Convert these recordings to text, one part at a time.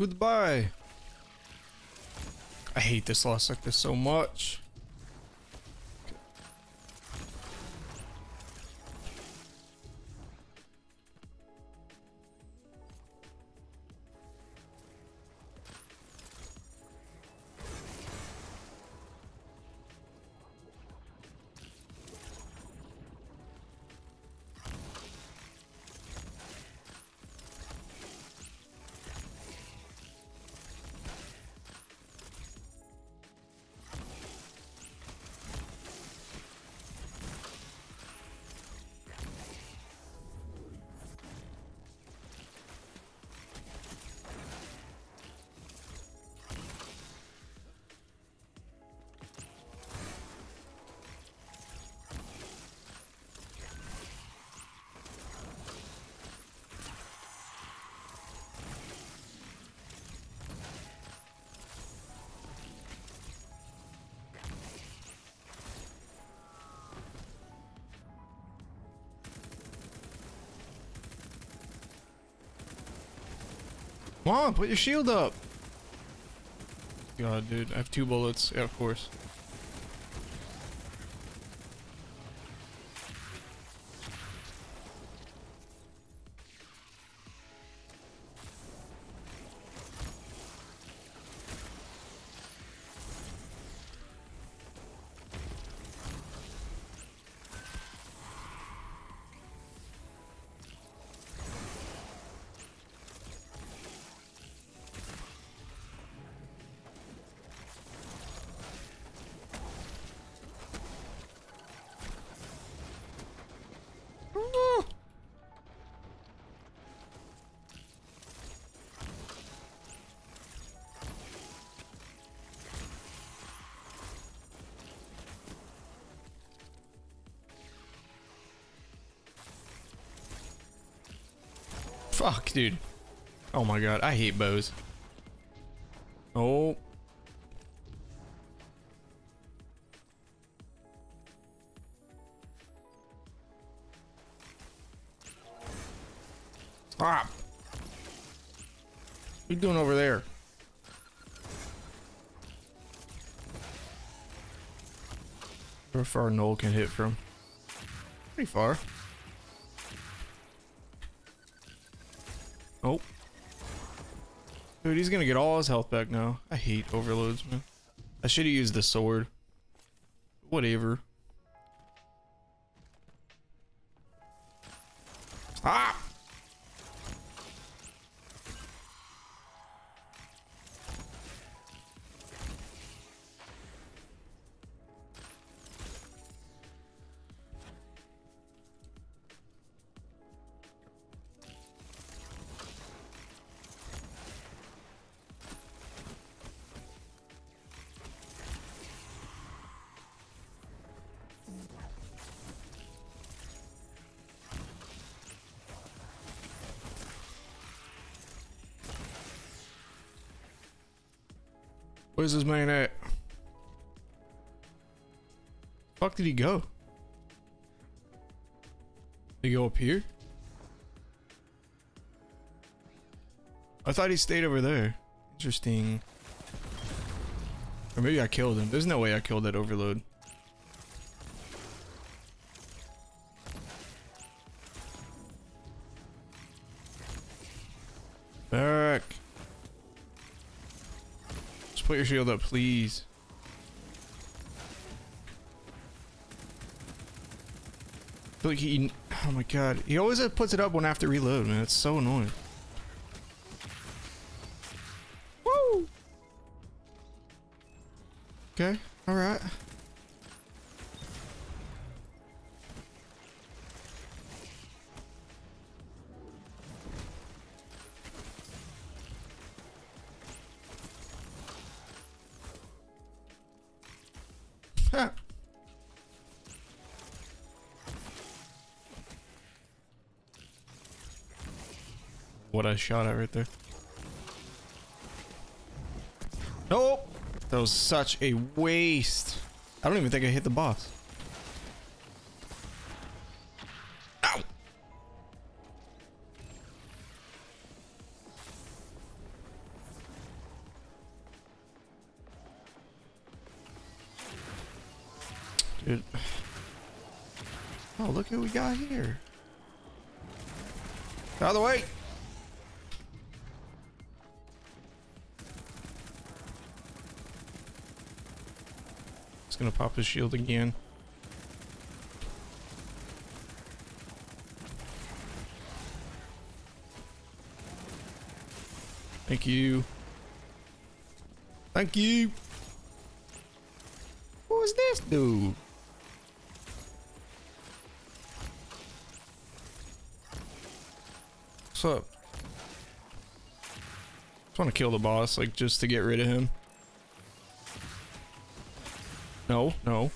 goodbye. I hate this lost sector so much. Come on, put your shield up. God, dude, I have 2 bullets. Yeah, of course. Fuck, dude. Oh my god, I hate bows. Oh. Stop. What are you doing over there? How far Noel can hit from? Pretty far. Oh. Dude, he's gonna get all his health back now. I hate overloads, man. I should have used the sword. Whatever. Ah! Where's this man at? Fuck did he go? Did he go up here? I thought he stayed over there. Interesting. Or maybe I killed him. There's no way I killed that overload. Back. Just put your shield up, please. I feel like he... Oh my god. He always puts it up when I have to reload, man. It's so annoying. Woo! Okay. Alright. Ha! What I shot at right there. Nope! That was such a waste. I don't even think I hit the boss. Ow! Shit. Oh, look who we got here. Out of the way. He's gonna pop his shield again. Thank you. Thank you. Who is this dude? What's up? Just want to kill the boss, like, just to get rid of him. No, no.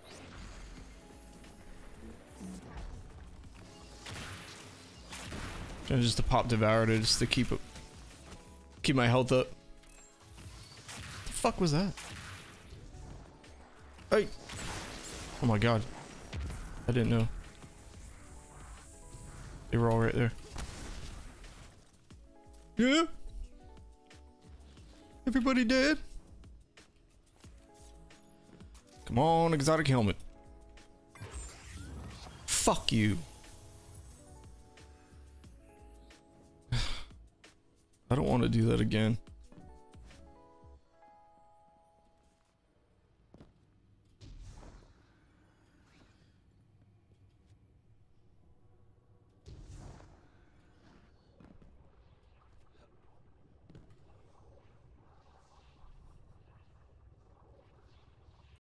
And just to pop Devoured, just to keep my health up. What the fuck was that? Hey! Oh my god. I didn't know. They were all right there. Yeah? Everybody dead? Come on, exotic helmet. Fuck you. I don't want to do that again.